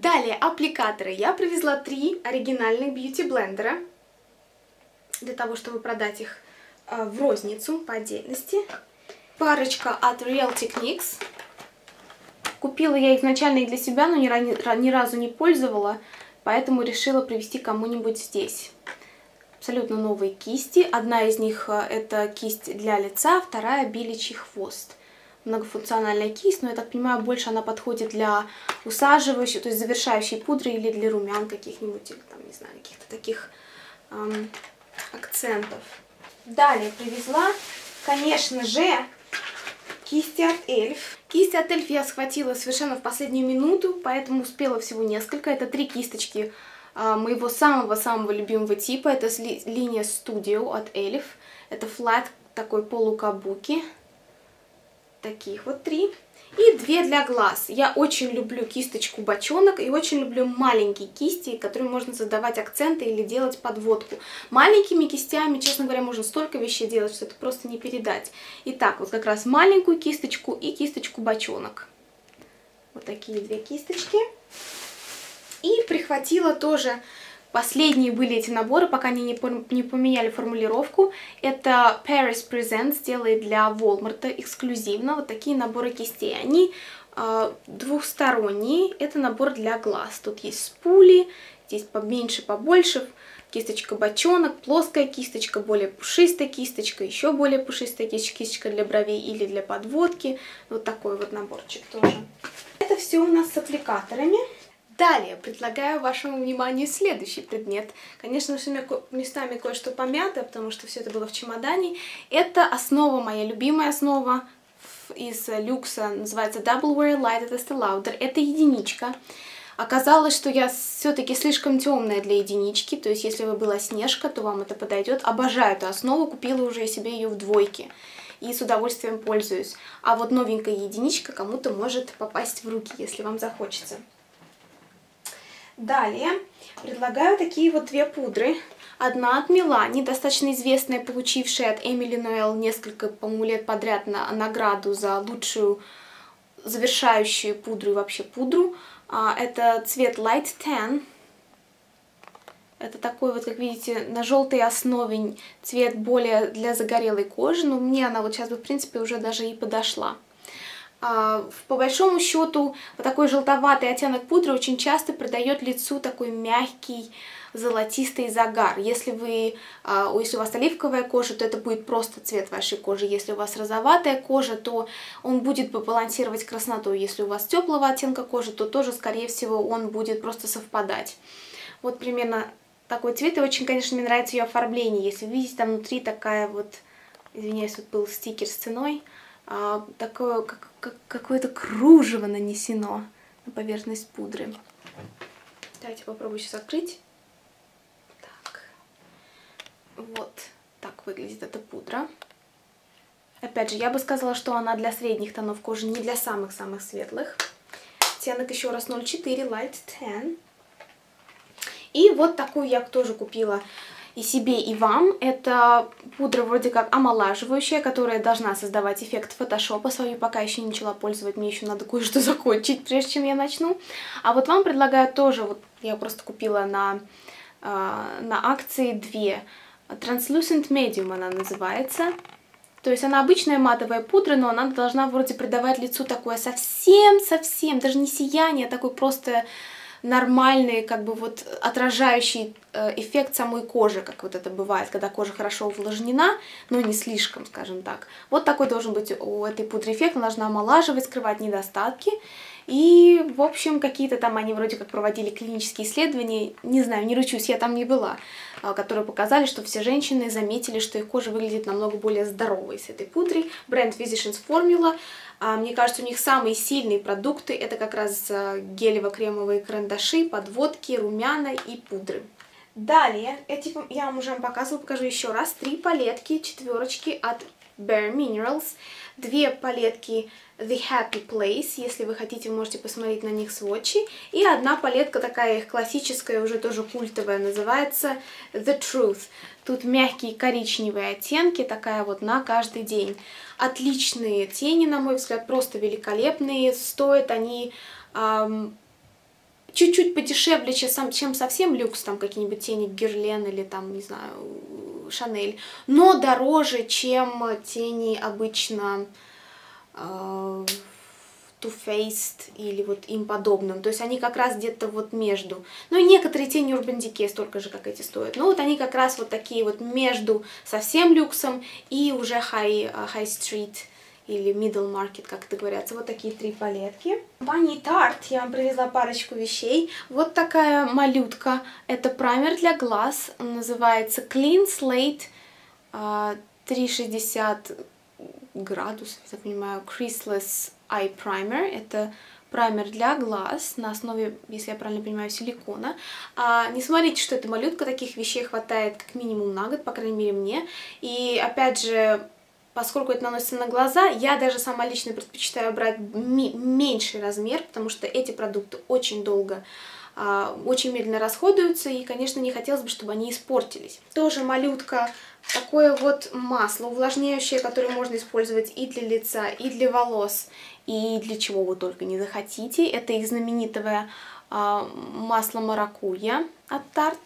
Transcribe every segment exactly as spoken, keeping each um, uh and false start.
Далее, аппликаторы. Я привезла три оригинальных бьюти-блендера для того, чтобы продать их э, в розницу по отдельности. Парочка от Real Techniques. Купила я изначально и для себя, но ни, ни разу не пользовала, поэтому решила привезти кому-нибудь здесь. Абсолютно новые кисти. Одна из них это кисть для лица, вторая беличий хвост. Многофункциональная кисть, но я так понимаю, больше она подходит для усаживающей, то есть завершающей пудры или для румян каких-нибудь, или там, не знаю, каких-то таких эм, акцентов. Далее привезла, конечно же, кисти от эльф. Кисти от эльф я схватила совершенно в последнюю минуту, поэтому успела всего несколько. Это три кисточки э, моего самого-самого любимого типа. Это ли, линия Studio от эльф. Это флат такой полукабуки. Таких вот три. И две для глаз. Я очень люблю кисточку бочонок и очень люблю маленькие кисти, которыми можно задавать акценты или делать подводку. Маленькими кистями, честно говоря, можно столько вещей делать, что это просто не передать. Итак, вот как раз маленькую кисточку и кисточку бочонок. Вот такие две кисточки. И прихватила тоже... Последние были эти наборы, пока они не, не поменяли формулировку. Это Paris Presents делает для Walmart эксклюзивно вот такие наборы кистей. Они э, двухсторонние, это набор для глаз. Тут есть спули, здесь поменьше, побольше, кисточка бочонок, плоская кисточка, более пушистая кисточка, еще более пушистая кисточка для бровей или для подводки. Вот такой вот наборчик тоже. Это все у нас с аппликаторами. Далее предлагаю вашему вниманию следующий предмет. Конечно, местами кое-что помято, потому что все это было в чемодане. Это основа, моя любимая основа из люкса, называется Double Wear Light от Estee Lauder. Это единичка. Оказалось, что я все-таки слишком темная для единички, то есть если вы была Снежка, то вам это подойдет. Обожаю эту основу, купила уже себе ее в двойке. И с удовольствием пользуюсь. А вот новенькая единичка кому-то может попасть в руки, если вам захочется. Далее предлагаю такие вот две пудры. Одна от Milani, достаточно известная, получившая от Эмили Ноэл несколько, по-моему, лет подряд на награду за лучшую завершающую пудру и вообще пудру. Это цвет Light Tan. Это такой вот, как видите, на желтой основе цвет более для загорелой кожи. Но мне она вот сейчас, в принципе, уже даже и подошла. По большому счету, вот такой желтоватый оттенок пудры очень часто придает лицу такой мягкий золотистый загар. Если, вы, если у вас оливковая кожа, то это будет просто цвет вашей кожи. Если у вас розоватая кожа, то он будет балансировать красноту. Если у вас теплого оттенка кожи, то тоже, скорее всего, он будет просто совпадать. Вот примерно такой цвет. И очень, конечно, мне нравится ее оформление. Если видите, там внутри такая вот, извиняюсь, вот был стикер с ценой, А, такое, как, как, какое-то кружево нанесено на поверхность пудры. Давайте попробую сейчас открыть. Так. Вот так выглядит эта пудра. Опять же, я бы сказала, что она для средних тонов кожи, не для самых-самых светлых. Оттенок еще раз ноль четыре Light Tan. И вот такую я тоже купила и себе, и вам. Это пудра вроде как омолаживающая, которая должна создавать эффект фотошопа. Свою пока еще не начала пользовать, мне еще надо кое-что закончить, прежде чем я начну. А вот вам предлагаю тоже, вот я просто купила на, э, на акции две. Translucent Medium она называется. То есть она обычная матовая пудра, но она должна вроде придавать лицу такое совсем-совсем, даже не сияние, а такой просто нормальный, как бы вот отражающий эффект самой кожи, как вот это бывает, когда кожа хорошо увлажнена, но не слишком, скажем так. Вот такой должен быть у этой пудры эффект, она должна омолаживать, скрывать недостатки. И, в общем, какие-то там они вроде как проводили клинические исследования, не знаю, не ручусь, я там не была, которые показали, что все женщины заметили, что их кожа выглядит намного более здоровой с этой пудрой. Бренд Physicians Formula. Мне кажется, у них самые сильные продукты — это как раз гелево-кремовые карандаши, подводки, румяна и пудры. Далее, эти я вам уже показывала, покажу еще раз. Три палетки, четверочки от Bare Minerals. Две палетки The Happy Place, если вы хотите, вы можете посмотреть на них сводчи. И одна палетка такая их классическая, уже тоже культовая, называется The Truth. Тут мягкие коричневые оттенки, такая вот на каждый день. Отличные тени, на мой взгляд, просто великолепные. Стоят они эм, чуть-чуть подешевле, чем, чем совсем люкс, там какие-нибудь тени Герлен или там, не знаю, Шанель, но дороже, чем тени обычно э, Too Faced или вот им подобным. То есть они как раз где-то вот между. Ну и некоторые тени Urban Decay столько же, как эти стоят. Но вот они как раз вот такие вот между совсем люксом и уже high, high street или middle market, как это говорится. Вот такие три палетки. Компании Tarte я вам привезла парочку вещей. Вот такая малютка. Это праймер для глаз. Он называется Clean Slate триста шестьдесят градусов, я так понимаю, Creaseless Eye Primer. Это праймер для глаз на основе, если я правильно понимаю, силикона. А, не смотрите, что это малютка. Таких вещей хватает как минимум на год, по крайней мере мне. И опять же, поскольку это наносится на глаза, я даже сама лично предпочитаю брать меньший размер, потому что эти продукты очень долго, а, очень медленно расходуются, и, конечно, не хотелось бы, чтобы они испортились. Тоже малютка, такое вот масло увлажняющее, которое можно использовать и для лица, и для волос, и для чего вы только не захотите. Это их знаменитое а, масло маракуйя от Tarte.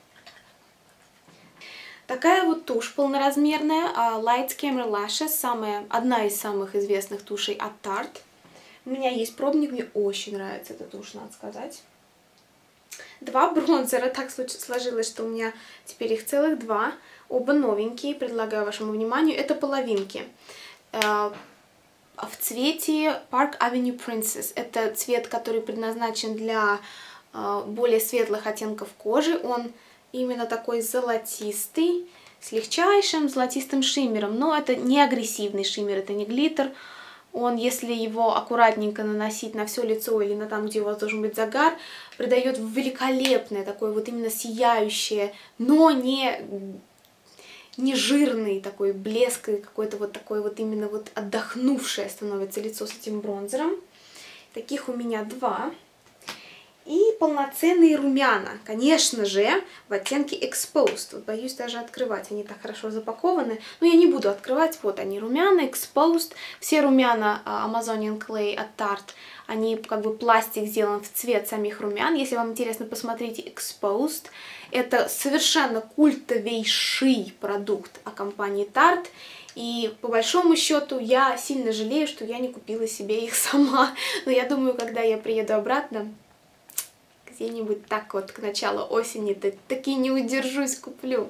Такая вот тушь полноразмерная, Lights Camera Lashes, самая, одна из самых известных тушей от Tarte. У меня есть пробник, мне очень нравится эта тушь, надо сказать. Два бронзера, так сложилось, что у меня теперь их целых два. Оба новенькие, предлагаю вашему вниманию. Это половинки. В цвете Park Avenue Princess. Это цвет, который предназначен для более светлых оттенков кожи. Он именно такой золотистый, с легчайшим золотистым шиммером. Но это не агрессивный шиммер, это не глиттер. Он, если его аккуратненько наносить на все лицо или на там, где у вас должен быть загар, придает великолепное, такое вот именно сияющее, но не, не жирный такой блеск, какой-то вот такой вот именно вот отдохнувшее становится лицо с этим бронзером. Таких у меня два. И полноценные румяна, конечно же, в оттенке Exposed. Вот боюсь даже открывать, они так хорошо запакованы. Но я не буду открывать, вот они, румяна Exposed. Все румяна Amazonian Clay от Tarte, они как бы пластик сделан в цвет самих румян. Если вам интересно, посмотрите Exposed. Это совершенно культовейший продукт от компании Tarte. И по большому счету я сильно жалею, что я не купила себе их сама. Но я думаю, когда я приеду обратно, где-нибудь так вот к началу осени, так, таки не удержусь, куплю.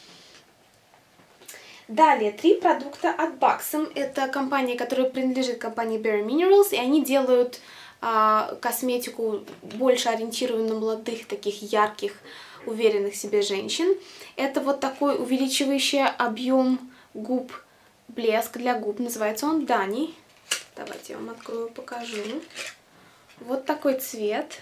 Далее, три продукта от Buxom. Это компания, которая принадлежит компании Bare Minerals, и они делают а, косметику больше ориентированную на молодых, таких ярких, уверенных в себе женщин. Это вот такой увеличивающий объем губ, блеск для губ. Называется он Dani. Давайте я вам открою, покажу. Вот такой цвет.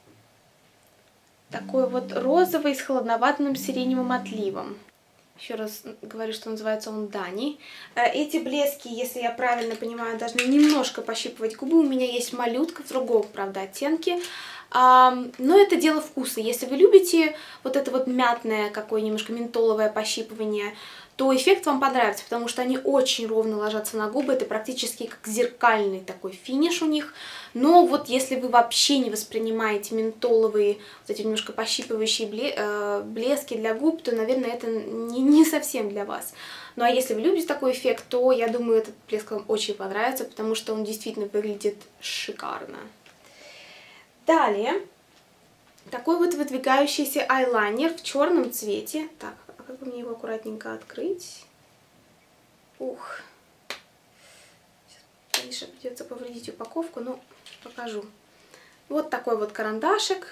Такой вот розовый с холодноватым сиреневым отливом. Еще раз говорю, что называется он Dani. Эти блески, если я правильно понимаю, должны немножко пощипывать губы. У меня есть малютка в другом, правда, оттенке. Но это дело вкуса. Если вы любите вот это вот мятное, какое немножко ментоловое пощипывание, то эффект вам понравится, потому что они очень ровно ложатся на губы. Это практически как зеркальный такой финиш у них. Но вот если вы вообще не воспринимаете ментоловые, вот эти немножко пощипывающие блески для губ, то, наверное, это не, не совсем для вас. Ну а если вы любите такой эффект, то, я думаю, этот блеск вам очень понравится, потому что он действительно выглядит шикарно. Далее, такой вот выдвигающийся айлайнер в черном цвете. Так, а как бы мне его аккуратненько открыть? Ух. Сейчас, конечно, придется повредить упаковку, но покажу. Вот такой вот карандашик.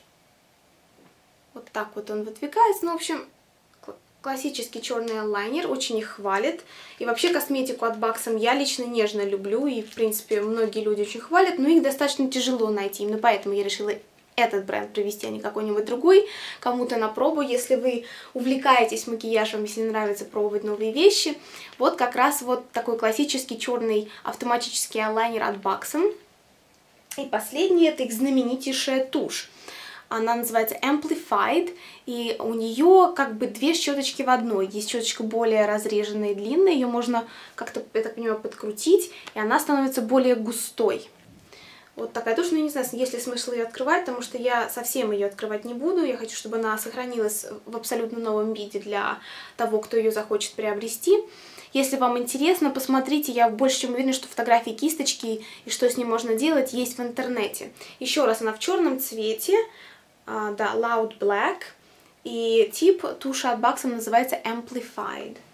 Вот так вот он выдвигается. Ну, в общем, классический черный айлайнер. Очень их хвалят. И вообще косметику от Buxom я лично нежно люблю. И, в принципе, многие люди очень хвалят. Но их достаточно тяжело найти. Именно поэтому я решила этот бренд привести, а не какой-нибудь другой. Кому-то на пробу. Если вы увлекаетесь макияжем, если нравится пробовать новые вещи. Вот как раз вот такой классический черный автоматический айлайнер от Buxom. И последний — это их знаменитейшая тушь. Она называется Amplified, и у нее как бы две щеточки в одной. Есть щеточка более разреженная и длинная, ее можно как-то, я так понимаю, подкрутить, и она становится более густой. Вот такая тушь, но я не знаю, есть ли смысл ее открывать, потому что я совсем ее открывать не буду. Я хочу, чтобы она сохранилась в абсолютно новом виде для того, кто ее захочет приобрести. Если вам интересно, посмотрите, я больше чем уверена, что фотографии кисточки и что с ней можно делать есть в интернете. Еще раз, она в черном цвете, да, Loud Black, и тип туши от Бакса называется Amplified.